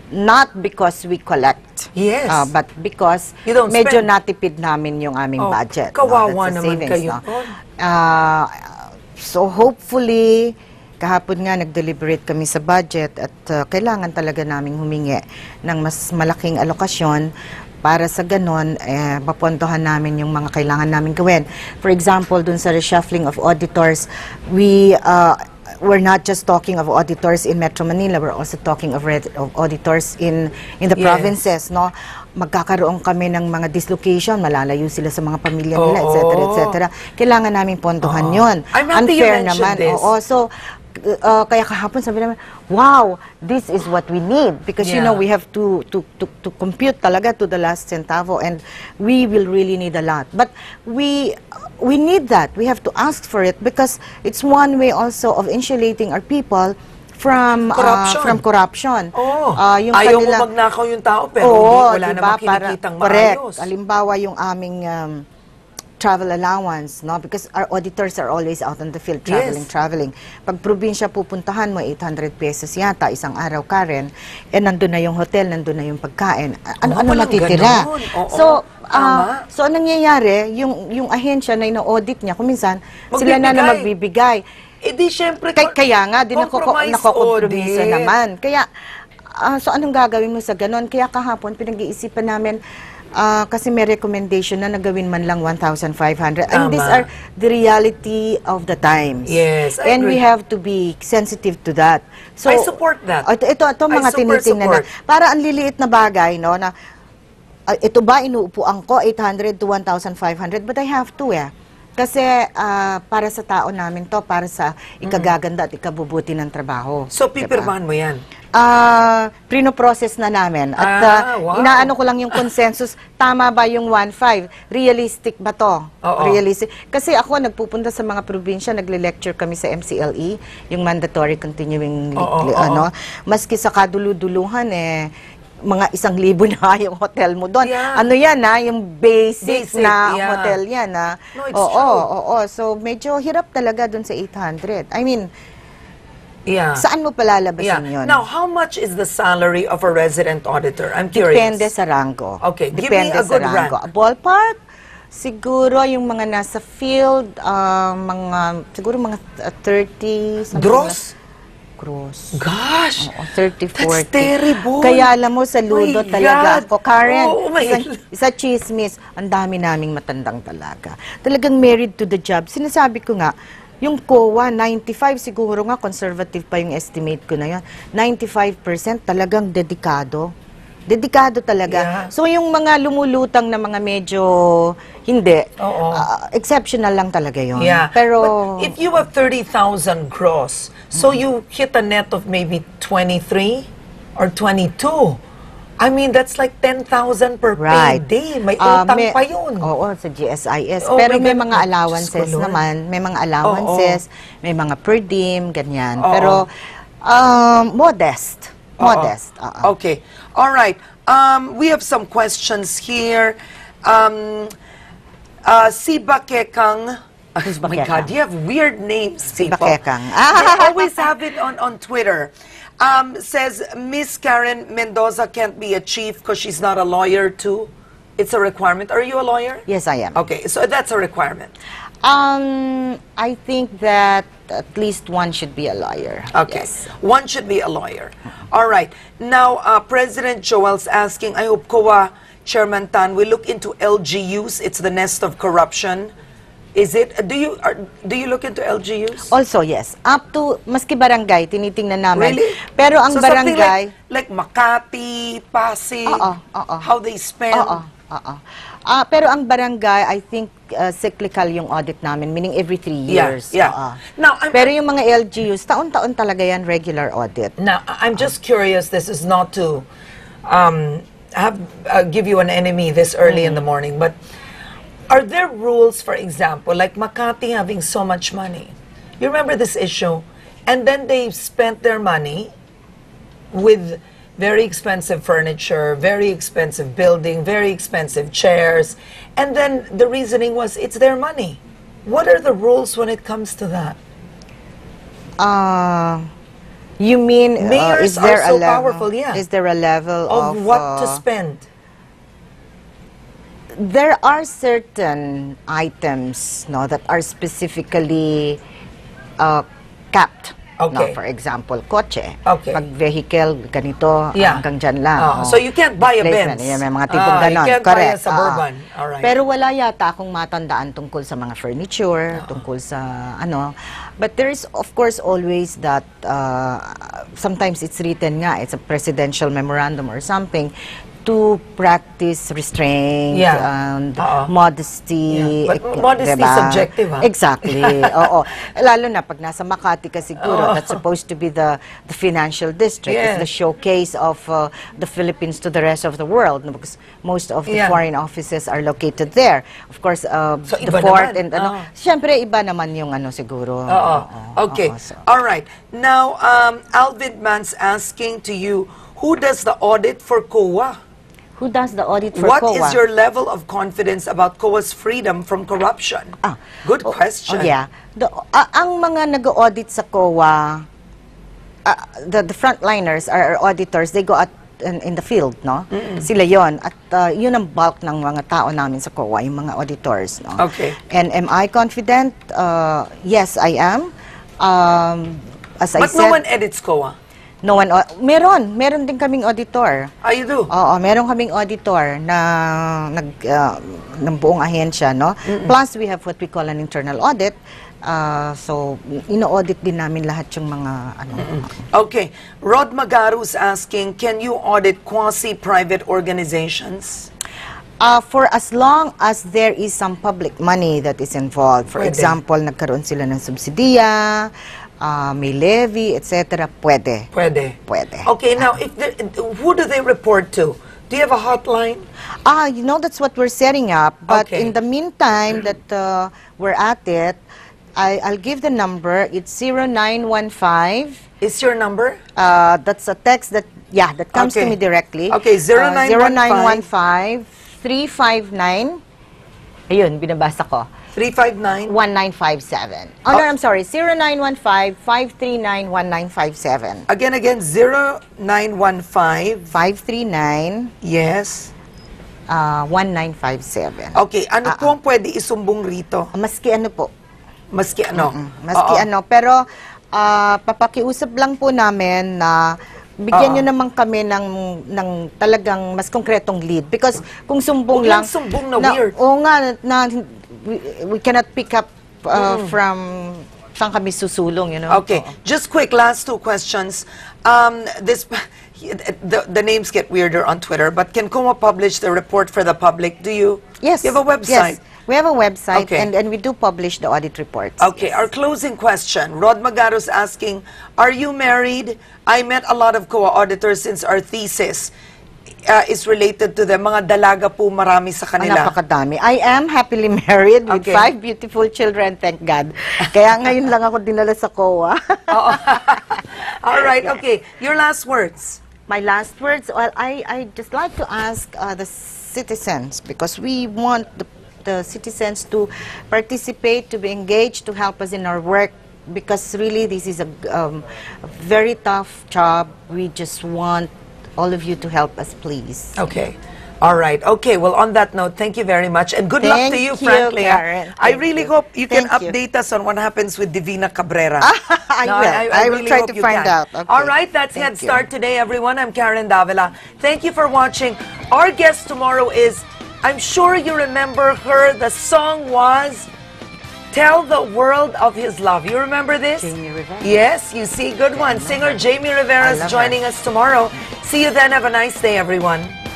Not because we collect. Yes. But because medyo natipid namin yung aming budget. Kawawa That's naman savings, kayo. So hopefully, kahapon nga nag-deliberate kami sa budget at kailangan talaga naming humingi ng mas malaking alokasyon para sa ganon, mapondohan namin yung mga kailangan namin gawin. For example, dun sa reshuffling of auditors, we're not just talking of auditors in Metro Manila, we're also talking of auditors in the provinces, no? Magkakaroon kami ng mga dislocation, malalayo sila sa mga pamilya nila, etc., etc. Kailangan namin pondohan yun. Unfair naman. So, kaya kahapon sabi namin, wow, this is what we need because you know we have to compute talaga to the last centavo and we will really need a lot. But we need that. We have to ask for it because it's one way also of insulating our people from corruption. Ayaw mo magnakaw yung tao pero wala namang kinikitang maayos. Halimbawa yung aming travel allowance, no? Because our auditors are always out on the field traveling. Pag probinsya pupuntahan mo, 800 pesos yata, isang araw, Karen, nandun na yung hotel, nandun na yung pagkain. Ano matitira? So, anong nangyayari, yung ahensya na ino-audit niya, kuminsan, sila na magbibigay. Di syempre, kaya nga, di nakokompromiso naman. Kaya, so anong gagawin mo sa ganon? Kaya kahapon, pinag-iisipan namin, kasi may recommendation na nagawin man lang 1,500. And these are the reality of the times. Yes, and we have to be sensitive to that. So, I support that. Ito mga tinitingnan na. Para ang liliit na bagay, no, na ito ba inuupuan ko 800 to 1,500, but I have to Kasi para sa tao namin to, para sa ikagaganda at ikabubuti ng trabaho. So, pipirmahan mo yan? Prino-process na namin. At inaano ko lang yung consensus, tama ba yung 1.5? Realistic ba to? Realistic. Kasi ako, nagpupunta sa mga probinsya, nagle-lecture kami sa MCLE, yung mandatory continuing, maski sa kadulu-duluhan, mga 1,000 na yung hotel mo doon. Ano yan yung basic na hotel yan No, it's true. So medyo hirap talaga doon sa 800. I mean, saan mo palalabasin yun? Now, how much is the salary of a resident auditor? I'm curious. Depende sa rango. Okay, give me a good rank. Ballpark, siguro yung mga nasa field, siguro mga 30. Gross? Gross. Gosh! 30, 40. That's terrible. Kaya alam mo, saludo talaga ako. Karen, isa chismis, ang dami naming matandang talaga. Talagang married to the job. Sinasabi ko nga, yung COA, 95 siguro nga, conservative pa yung estimate ko na yan. 95% talagang dedikado. Dedikado talaga. So yung mga lumulutang na mga medyo hindi, exceptional lang talaga yun. Pero but if you have 30,000 gross, so you hit a net of maybe 23 or 22. I mean, that's like 10,000 per payday. May utang pa yun. Oo, sa GSIS. Pero may mga allowances naman. May mga allowances, may mga per diem, ganyan. Pero modest. Modest. Okay. All right. We have some questions here. Si Bakekang. Oh my God, you have weird names, people. Bakekang. They always have it on Twitter. Says, Miss Karen Mendoza can't be a chief because she's not a lawyer too. It's a requirement. Are you a lawyer? Yes, I am. Okay, so that's a requirement. I think that at least one should be a lawyer. Okay, one should be a lawyer. All right. Now, President Joel's asking, I hope COA Chairman Tan will look into LGUs. It's the nest of corruption. Is it? Do you look into LGUs? Also, yes. Up to, maski barangay, tinitingnan namin. Really? Pero ang barangay... Like Makati, Pasig, how they spend? Pero ang barangay, I think, cyclical yung audit namin, meaning every 3 years. Now, pero yung mga LGUs, taon-taon talaga yan, regular audit. Now, I'm just curious, this is not to give you an enemy this early in the morning, but are there rules, for example, like Makati having so much money? You remember this issue? And then they spent their money with very expensive furniture, very expensive building, very expensive chairs, and then the reasoning was it's their money. What are the rules when it comes to that? You mean Mayors is there are so a level, powerful, yeah. Is there a level Of what to spend? There are certain items, no, that are specifically capped. Okay. No, for example, kotse. Okay. Pag vehicle, ganito, hanggang dyan lang. So you can't buy a Benz. Yeah, may mga tipong ganon. You can't Correct. buy a Suburban. Alright. Pero wala yata akong matandaan tungkol sa mga furniture, tungkol sa ano. But there is, of course, always that, sometimes it's written nga, it's a presidential memorandum or something, to practice restraint and modesty. Yeah. But modesty is subjective, ha? Exactly. Oo. Lalo na pag nasa Makati ka siguro, that's supposed to be the financial district. Yes. It's the showcase of the Philippines to the rest of the world, no? Because most of the foreign offices are located there. Of course, so the iba port naman. and syempre iba naman yung ano siguro. Okay. So. All right. Now, Alvin Man's asking to you, who does the audit for COA? Who does the audit for What COA? is your level of confidence about COA's freedom from corruption? Good question. Yeah. Ang mga nag-audit sa COA, the frontliners are auditors, they go out in the field, no? Sila yon. At yun ang bulk ng mga tao namin sa COA, yung mga auditors, no? Okay. And am I confident? Yes, I am. As I But said, no one edits COA. No one, meron din kaming auditor. You do? Oo, meron kaming auditor na ng buong ahensya, no? Plus, we have what we call an internal audit. So, ino-audit din namin lahat yung mga, ano. Okay. Rod Magaru's asking, can you audit quasi-private organizations? For as long as there is some public money that is involved. For example, nagkaroon sila ng subsidiya, may levy, etc. Pwede. Pwede. Pwede. Okay, now, who do they report to? Do you have a hotline? You know, that's what we're setting up. But in the meantime that we're at it, I'll give the number. It's 0915. Is your number? That's a text that, that comes to me directly. Okay, 0915. 359. Ayun, binabasa ko. 359? 1957. Oh, no, I'm sorry. 0915-539-1957. Again, 0915. 539. Yes. 1957. Okay, ano po ang pwede isumbong rito? Maski ano po. Maski ano? Maski ano. Pero, papakiusap lang po namin na bigyan nyo naman kami ng talagang mas konkretong lead. Because kung sumbong lang... sumbong na weird. Oo nga, we cannot pick up from saan kami susulong, you know. Okay, just quick, last two questions. The names get weirder on Twitter, but can COA publish the report for the public? Do you? Yes. You have a website? Yes. We have a website, Okay. and we do publish the audit reports. Okay, our closing question. Rod Magaro's asking, are you married? I met a lot of COA auditors since our thesis is related to them. Mga dalaga po marami sa kanila. Napakadami. I am happily married with 5 beautiful children, thank God. Kaya ngayon lang ako dinala sa COA. All right, okay. Your last words. My last words, well, I just like to ask the citizens, because we want the citizens to participate, to be engaged, to help us in our work, because really this is a very tough job. We just want all of you to help us, please. Okay. All right. Okay. Well, on that note, thank you very much. And good luck to you, frankly. Karen. I really hope you can Thank you. update us on what happens with Divina Cabrera. I will really try hope to you find can. out. Okay. All right. That's Thank Headstart today, everyone. I'm Karen Davila. Thank you for watching. Our guest tomorrow is, I'm sure you remember her. The song was Tell the World of His Love. You remember this? Jamie Rivera. Yes, you see. Good one. Singer Jamie Rivera is joining us tomorrow. See you then. Have a nice day, everyone.